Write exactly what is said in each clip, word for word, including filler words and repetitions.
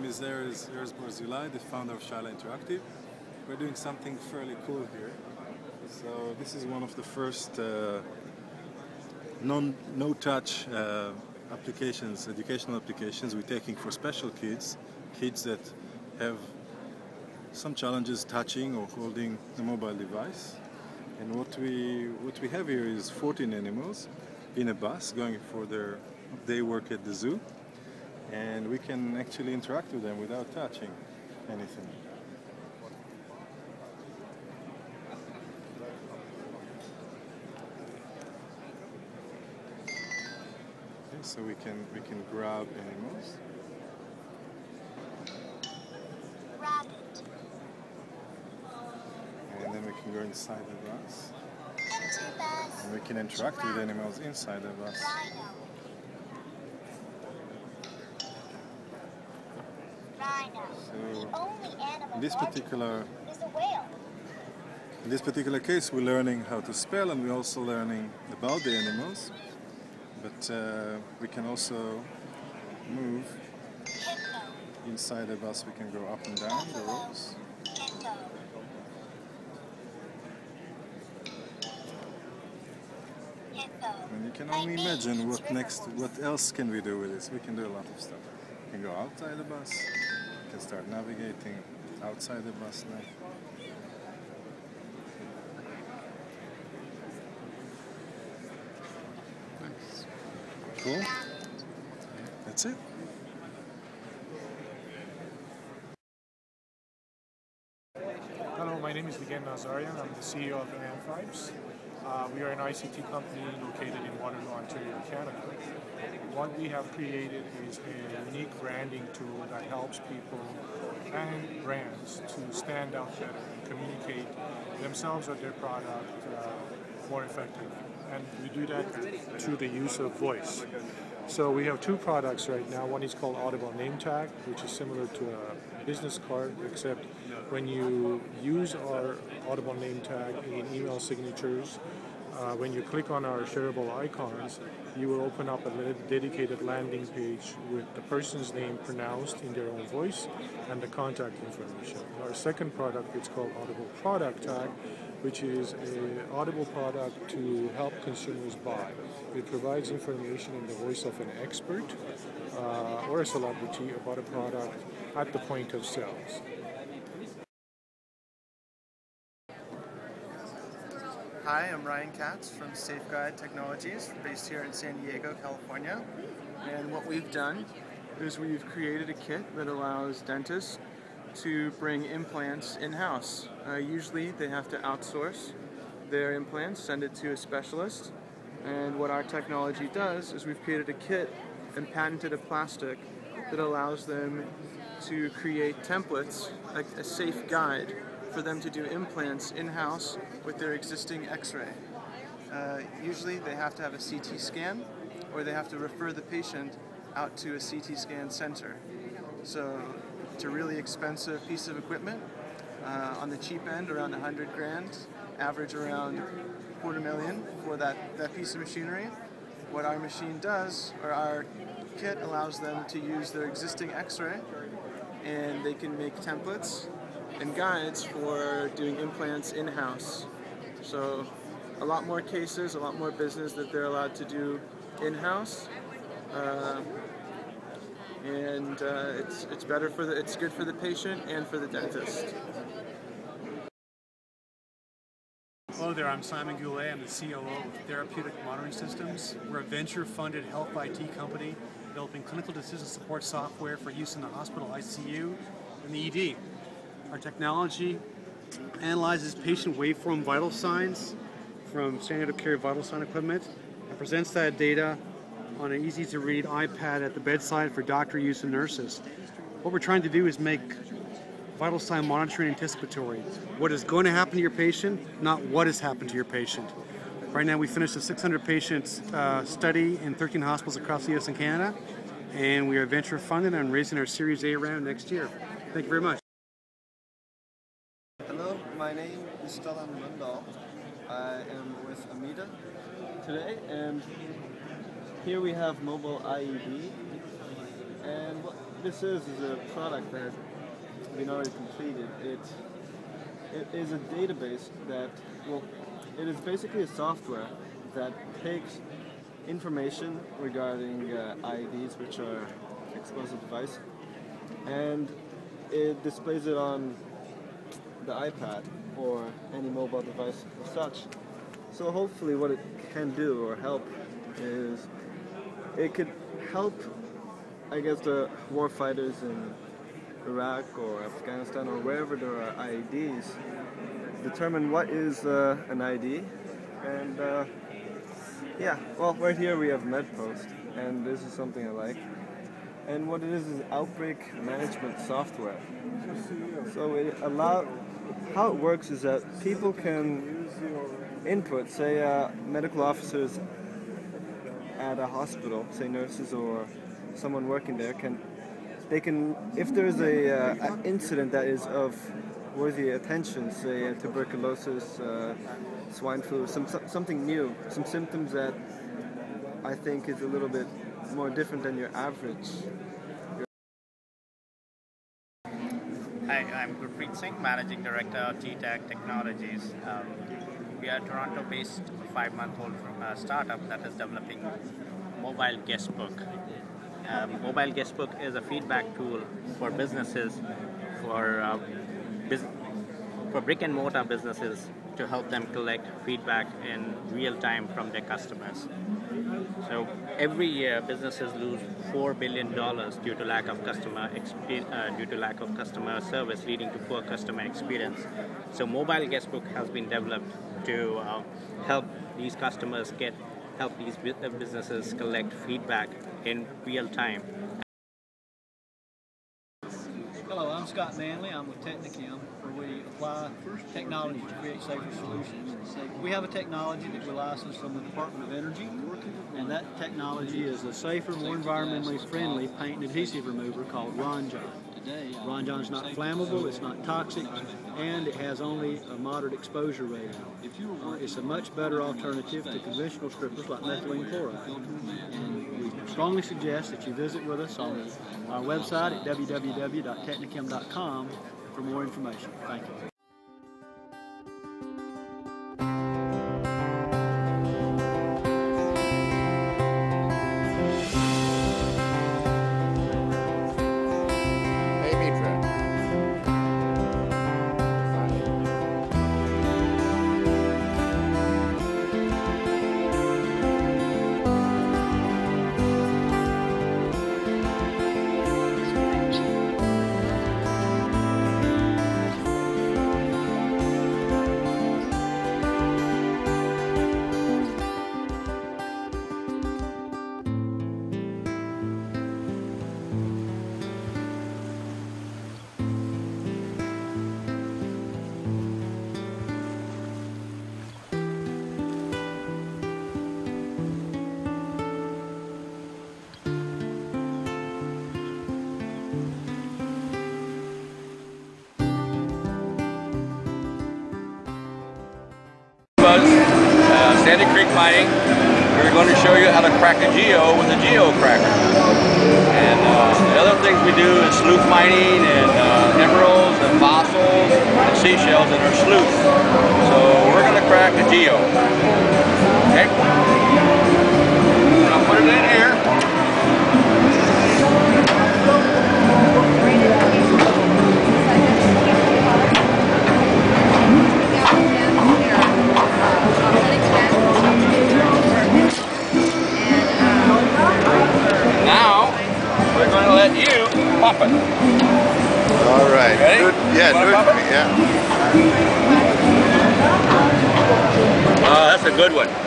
is Erez, Erez Barzilai, the founder of Shala Interactive. We're doing something fairly cool here. So this is one of the first uh, non, no-touch uh, applications, educational applications we're taking for special kids, kids that have some challenges touching or holding a mobile device. And what we what we have here is fourteen animals in a bus going for their day work at the zoo, and we can actually interact with them without touching anything. Okay, so we can we can grab animals. Rabbit. And then we can go inside the bus. Empty bus. And we can interact with animals inside the bus. Rhino. Rhino. So The only animal in this large particular is a whale. in this particular case, we're learning how to spell, and we're also learning about the animals. But uh, we can also move Hippo. inside the bus. We can go up and down the rows. Hippo. Hippo. And you can I only mean, imagine it's what next, river what else can we do with this? We can do a lot of stuff. We can go outside the bus. We can start navigating outside the bus now. Nice. Cool. That's it. Hello, my name is Vigen Nazarian. I'm the C E O of Amphibes. Uh, we are an I C T company located in Waterloo, Ontario, Canada. What we have created is a unique branding tool that helps people and brands to stand out better and communicate themselves or their product uh, more effectively. And we do that through the use of voice. So we have two products right now. One is called Audible Name Tag, which is similar to a business card, except when you use our Audible Name Tag in email signatures, uh, when you click on our shareable icons, you will open up a dedicated landing page with the person's name pronounced in their own voice and the contact information. Our second product is called Audible Product Tag, which is an Audible product to help consumers buy. It provides information in the voice of an expert uh, or a celebrity about a product at the point of sales. Hi, I'm Ryan Katz from Safeguide Technologies, based here in San Diego, California. And what we've done is we've created a kit that allows dentists to bring implants in-house. Uh, usually they have to outsource their implants, send it to a specialist. And what our technology does is we've created a kit and patented a plastic that allows them to create templates, like a safe guide for them to do implants in-house with their existing x-ray. Uh, usually they have to have a C T scan, or they have to refer the patient out to a C T scan center. So it's a really expensive piece of equipment. Uh, on the cheap end, around a hundred grand, average around quarter million for that, that piece of machinery. What our machine does, or our kit allows them to use their existing x-ray, and they can make templates and guides for doing implants in-house. So a lot more cases, a lot more business that they're allowed to do in-house. Uh, and uh, it's, it's better for the, it's good for the patient and for the dentist. Hello there, I'm Simon Goulet. I'm the C O O of Therapeutic Monitoring Systems. We're a venture-funded health I T company developing clinical decision support software for use in the hospital I C U and the E D. Our technology analyzes patient waveform vital signs from standard of care vital sign equipment and presents that data on an easy-to-read iPad at the bedside for doctor use and nurses. What we're trying to do is make vital sign monitoring anticipatory. What is going to happen to your patient, not what has happened to your patient. Right now we finished a six hundred patient uh, study in thirteen hospitals across the U S and Canada, and we are venture funded and raising our Series A round next year. Thank you very much. Hello, my name is Stellan Lundahl. I am with Amida today, and here we have mobile I E D. And what this is is a product that has been already completed. It it is a database that, well, it is basically a software that takes information regarding uh, I Ds, which are explosive device, and it displays it on the iPad or any mobile device as such. So hopefully what it can do or help is it could help, I guess, the war fighters in Iraq or Afghanistan or wherever there are I E Ds determine what is uh, an I D. And uh, yeah, well, right here we have MedPost, and this is something I like. And what it is is outbreak management software. So it allow, how it works is that people can input, say uh, medical officers at a hospital, say nurses or someone working there, can they can, if there's a uh, an incident that is of worthy attention, say uh, tuberculosis, uh, swine flu, some something new, some symptoms that I think is a little bit more different than your average. Hi, I'm Gurpreet Singh, Managing Director of G TAG Technologies. Um, we are a Toronto-based five-month-old uh, startup that is developing Mobile Guestbook. Um, Mobile Guestbook is a feedback tool for businesses, for uh, bus for brick-and-mortar businesses, to help them collect feedback in real time from their customers. So every year, businesses lose four billion dollars due to lack of customer uh, due to lack of customer service, leading to poor customer experience. So Mobile Guestbook has been developed to uh, help these customers get help these businesses collect feedback in real time. Hello, I'm Scott Manley. I'm with Technichem, where we apply technology to create safer solutions. We have a technology that we license from the Department of Energy, and that technology is a safer, more environmentally friendly paint and adhesive remover called Ron-Jon. Ron-Jon is not flammable, it's not toxic, and it has only a moderate exposure rating. Uh, it's a much better alternative to conventional strippers like methylene chloride. And we strongly suggest that you visit with us on our website at w w w dot technichem dot com for more information. Thank you. Uh, Sandy Creek Mining. We're going to show you how to crack a geo with a geo cracker. And uh, the other things we do is sleuth mining and uh, emeralds and fossils and seashells in our sleuth. So we're going to crack a geo. Okay? I'll put it in here. Pop it. All right. Ready? Good. Yeah, good. Yeah. Uh, that's a good one.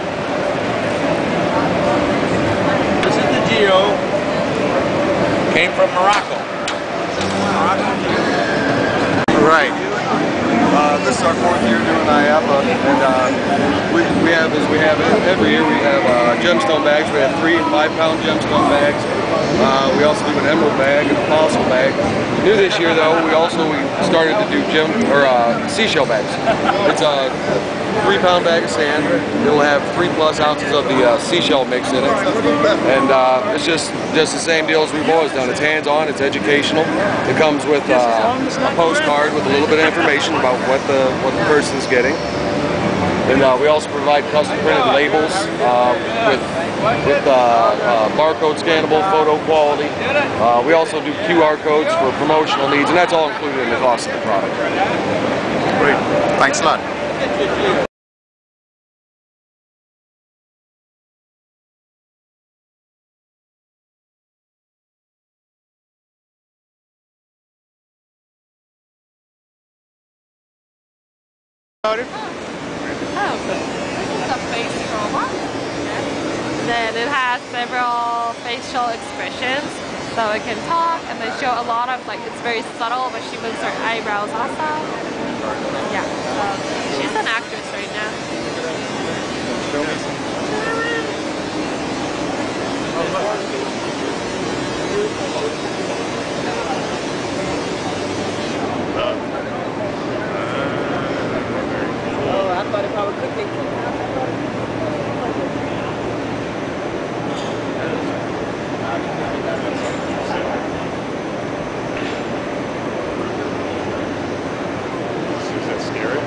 This is the geo. Came from Morocco. Morocco. Right. Uh, this is our fourth year doing I A P A, and uh, we, we have, as we have every year, we have uh, gemstone bags. We have three and five pound gemstone bags. Uh, we also do an emerald bag and a fossil bag. New this year though, we also we started to do gem or uh, seashell bags. It's a three pound bag of sand. It'll have three plus ounces of the uh, seashell mix in it. And uh, it's just, just the same deal as we've always done. It's hands-on, it's educational. It comes with uh, a postcard with a little bit of information about what the, what the person's getting. And uh, we also provide custom printed labels uh, with, with uh, uh, barcode scannable, photo quality. Uh, we also do Q R codes for promotional needs, and that's all included in the cost of the product. Great. Thanks a lot. Oh, this is a face robot. Then it has several facial expressions, so it can talk and they show a lot of, like, it's very subtle, but she moves her eyebrows also. Yeah, so she's an actress right now. Oh, I thought if I was cooking. Is that scary?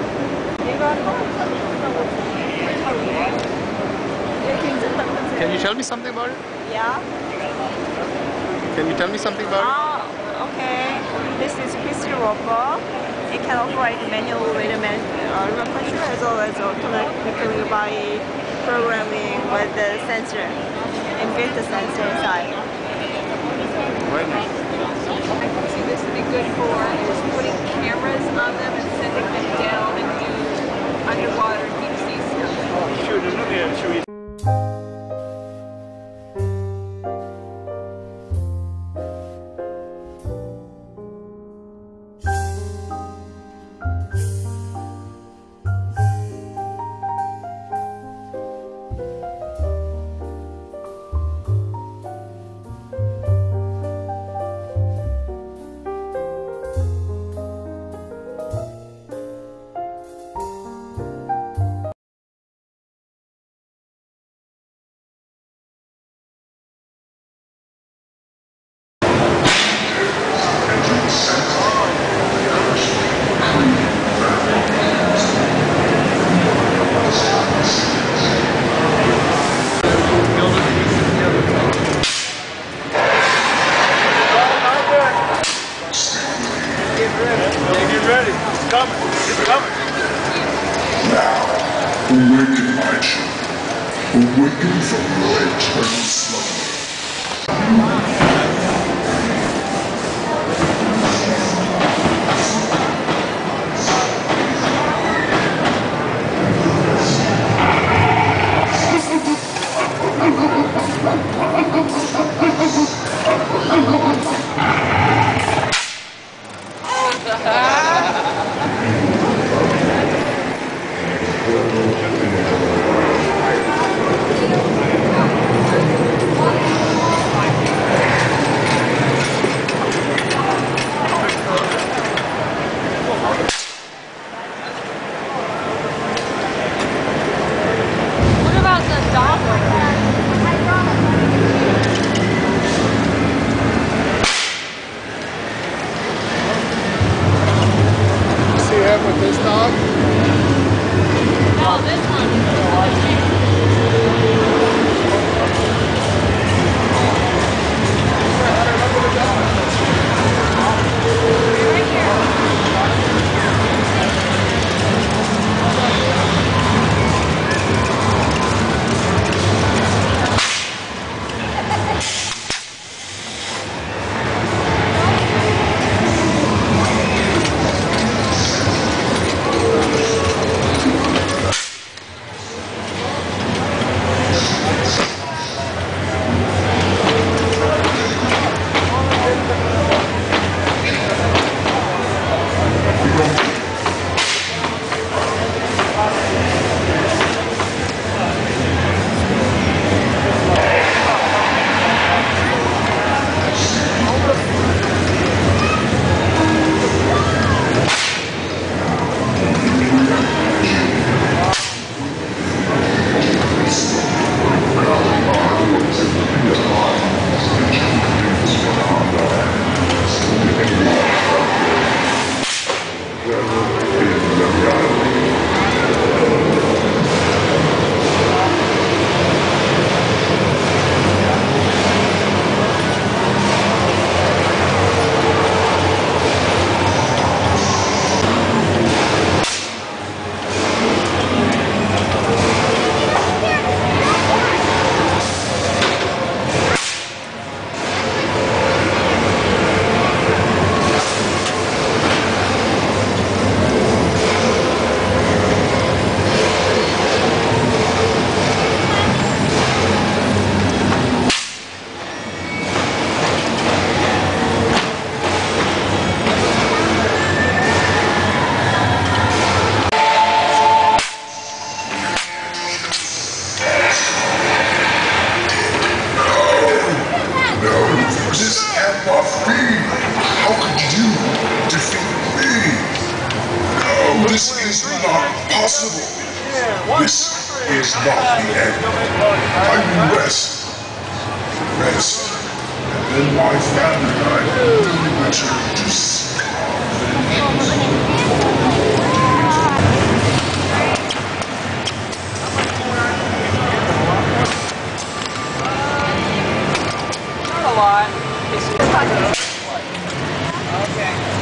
Can you tell me something about it? Yeah. Can you tell me something about Ah, okay. This is P C robot. It can operate manual rhythm and uh, rhythm pressure as well as automatically by programming with the sensor and build the sensor inside. Very nice. I can see this would be good for is putting cameras on them and sending them down and do underwater deep sea stuff. Sure, there's nothing to show you. Awaken, my children. Awaken from your eternal slumber. What about the dog over there? See him with this dog? No, this one. This is not possible. This is not the end. I will rest. Rest. And then my family and I will return to seek Not a lot. Okay.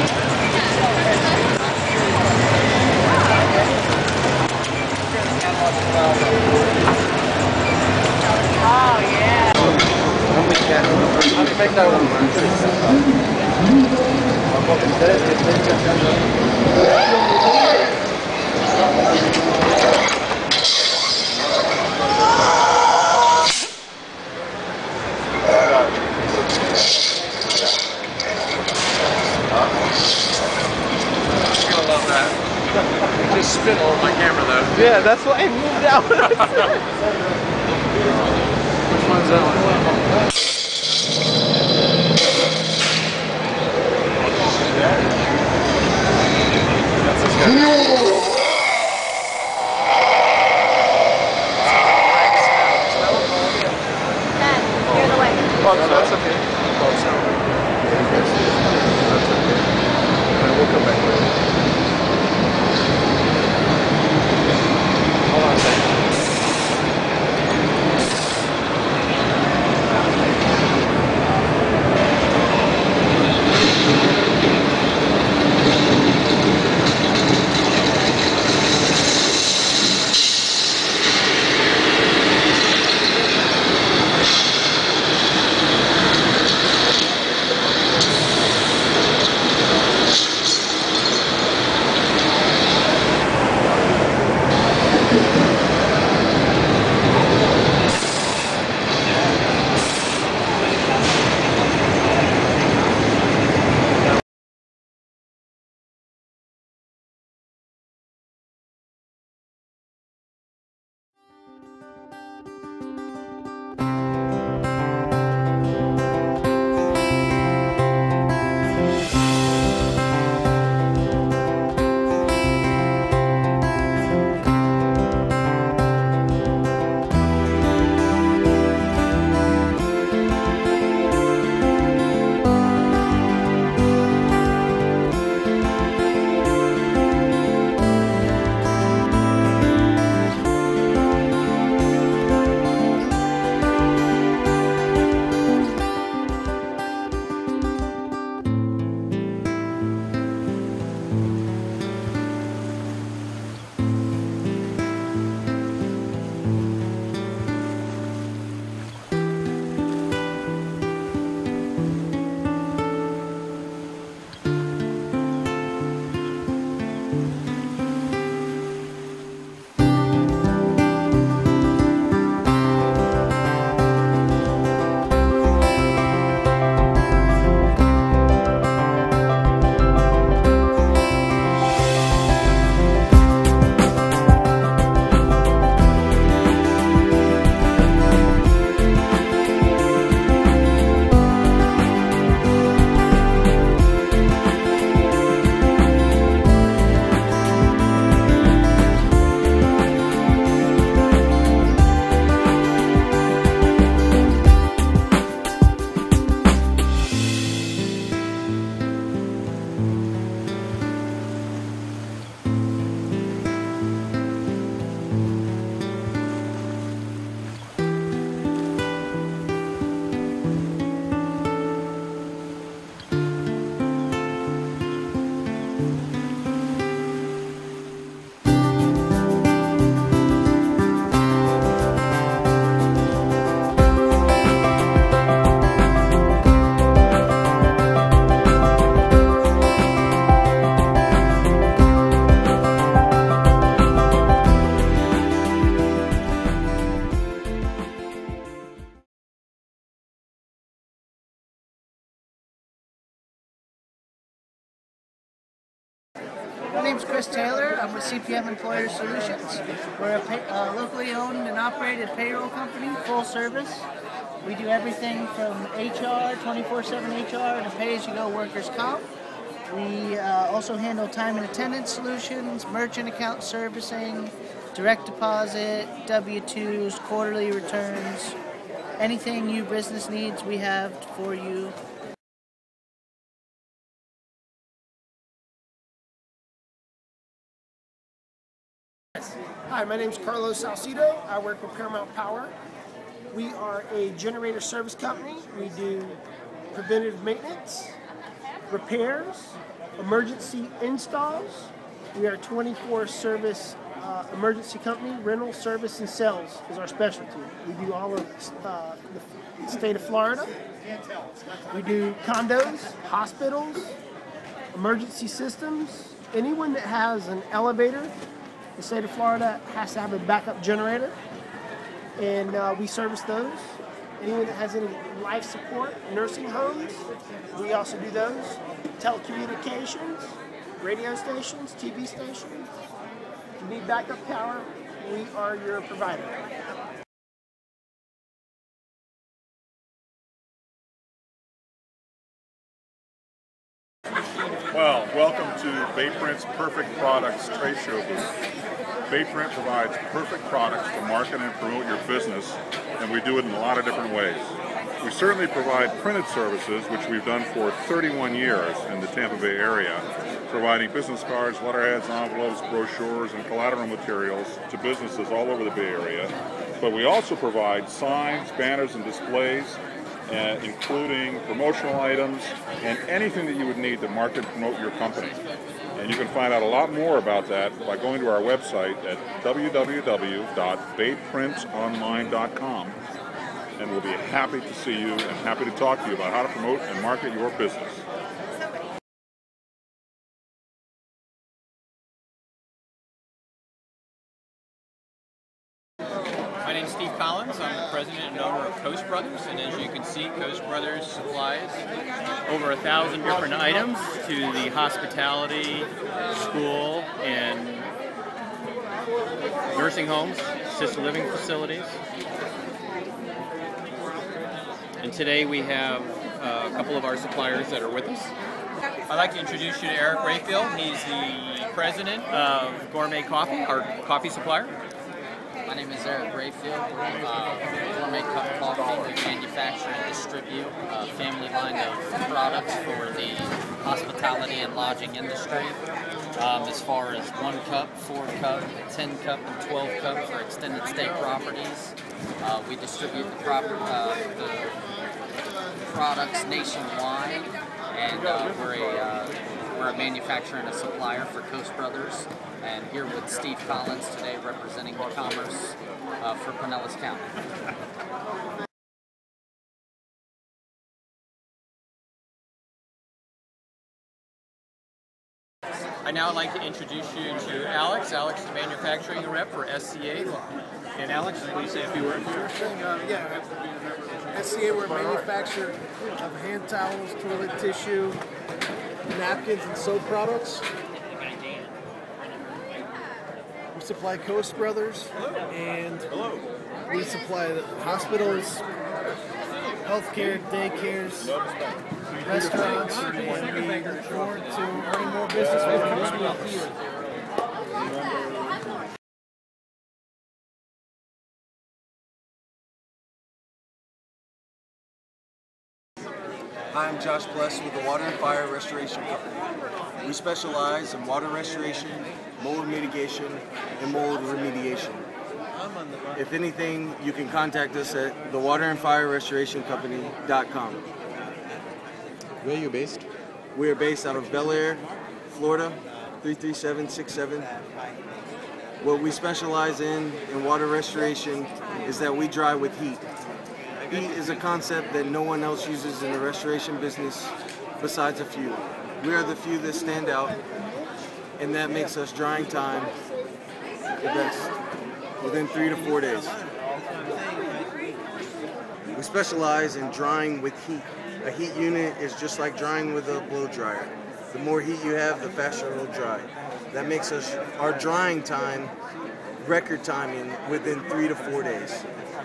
Oh, yeah. Let me make that one. You're gonna love that. It just spit all over my camera though. Yeah, that's why I moved out. Which one's that one? That's this guy. Oh, no, that's okay. Oh, so. That's okay. Alright, we'll come back later. Hold on a second. My name's Chris Taylor. I'm with C P M Employer Solutions. We're a pay, uh, locally owned and operated payroll company, full service. We do everything from H R, twenty-four seven H R, to pay-as-you-go workers' comp. We uh, also handle time and attendance solutions, merchant account servicing, direct deposit, W twos, quarterly returns. Anything your business needs, we have for you. Hi, my name is Carlos Salcido. I work with Paramount Power. We are a generator service company. We do preventative maintenance, repairs, emergency installs. We are a twenty-four service uh, emergency company. Rental, service, and sales is our specialty. We do all of uh, the state of Florida. We do condos, hospitals, emergency systems. Anyone that has an elevator, the state of Florida has to have a backup generator, and uh, we service those. Anyone that has any life support, nursing homes, we also do those. Telecommunications, radio stations, T V stations. If you need backup power, we are your provider. Well, welcome to Bayprint's Perfect Products Trade Show booth. Bayprint provides perfect products to market and promote your business, and we do it in a lot of different ways. We certainly provide printed services, which we've done for thirty-one years in the Tampa Bay area, providing business cards, letterheads, envelopes, brochures, and collateral materials to businesses all over the Bay Area. But we also provide signs, banners, and displays, Uh, including promotional items and anything that you would need to market and promote your company. And you can find out a lot more about that by going to our website at w w w dot bayprint online dot com, and we'll be happy to see you and happy to talk to you about how to promote and market your business. My name's Steve Collins. I'm the president and owner of Coast Brothers, and as you can see, Coast Brothers supplies over a thousand different items to the hospitality, school, and nursing homes, assisted living facilities. And today we have uh, a couple of our suppliers that are with us. I'd like to introduce you to Eric Rayfield. He's the president of Gourmet Coffee, our coffee supplier. My name is Eric Rayfield. Uh, Gourmet Cup Coffee. We manufacture and distribute a family line of products for the hospitality and lodging industry. Um, as far as one cup, four cup, ten cup, and twelve cup for extended stay properties. Uh, we distribute the, proper, uh, the products nationwide, and uh, we're a uh, we're a manufacturer and a supplier for Coast Brothers. And here with Steve Collins today, representing the commerce uh, for Pinellas County. I'd now like to introduce you to Alex. Alex is the manufacturing rep for S C A. And Alex, please say a few words. Uh, yeah, S C A, we're a manufacturer of hand towels, toilet tissue, napkins, and soap products. We supply Coast Brothers, and we supply hospitals, healthcare, daycares, restaurants, and we look forward to earning more business with Coast Brothers. Hi, I'm Josh Bless with the Water and Fire Restoration Company. We specialize in water restoration, mold mitigation, and mold remediation. If anything, you can contact us at the water and fire restoration company dot com. Where are you based? We are based out of Bel Air, Florida, three three seven six seven. What we specialize in in water restoration is that we dry with heat. Heat is a concept that no one else uses in the restoration business besides a few. We are the few that stand out, and that makes us drying time the best, within three to four days. We specialize in drying with heat. A heat unit is just like drying with a blow dryer. The more heat you have, the faster it'll dry. That makes us our drying time record timing within three to four days.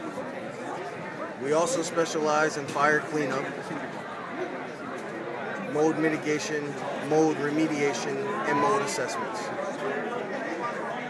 We also specialize in fire cleanup, mold mitigation, mold remediation, and mold assessments.